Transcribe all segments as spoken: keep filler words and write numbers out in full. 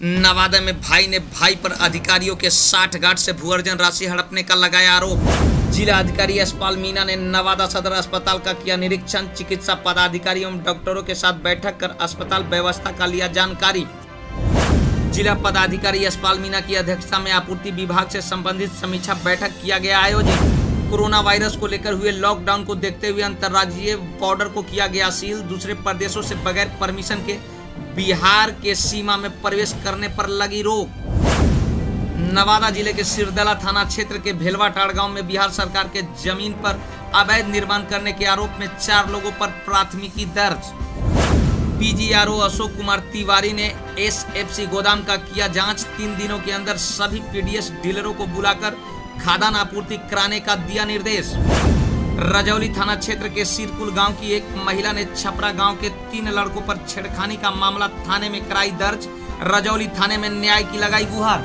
नवादा में भाई ने भाई पर अधिकारियों के साठ गांठ से भूअर्जन राशि हड़पने का लगाया आरोप। जिला अधिकारी यशपाल मीणा ने नवादा सदर अस्पताल का किया निरीक्षण। चिकित्सा पदाधिकारियों एवं डॉक्टरों के साथ बैठक कर अस्पताल व्यवस्था का लिया जानकारी। जिला पदाधिकारी यशपाल मीणा की अध्यक्षता में आपूर्ति विभाग से संबंधित समीक्षा बैठक किया गया आयोजित। कोरोना वायरस को लेकर हुए लॉकडाउन को देखते हुए अंतर्राज्यीय बॉर्डर को किया गया सील। दूसरे प्रदेशों से बगैर परमिशन के बिहार के सीमा में प्रवेश करने पर लगी रोक। नवादा जिले के सिरदला थाना क्षेत्र के भेलवाटाड़ गांव में बिहार सरकार के जमीन पर अवैध निर्माण करने के आरोप में चार लोगों पर प्राथमिकी दर्ज। पीजीआरओ अशोक कुमार तिवारी ने एसएफसी गोदाम का किया जांच। तीन दिनों के अंदर सभी पीडीएस डीलरों को बुलाकर खाद्यान्न आपूर्ति कराने का दिया निर्देश। रजौली थाना क्षेत्र के सिरकुल गांव की एक महिला ने छपरा गांव के तीन लड़कों पर छेड़खानी का मामला थाने में कराई दर्ज। रजौली थाने में न्याय की लगाई गुहार।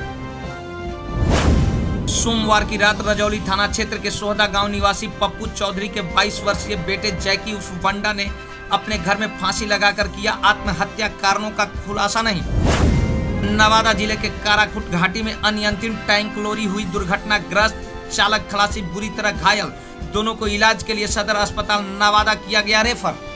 सोमवार की रात रजौली थाना क्षेत्र के सोहदा गांव निवासी पप्पू चौधरी के बाईस वर्षीय बेटे जैकी उर्फ वंडा ने अपने घर में फांसी लगाकर किया आत्महत्या। कारणों का खुलासा नहीं। नवादा जिले के काराखुट घाटी में अनियंत्रित टैंक लॉरी हुई दुर्घटनाग्रस्त, चालक खलासी बुरी तरह घायल। दोनों को इलाज के लिए सदर अस्पताल नवादा किया गया रेफर।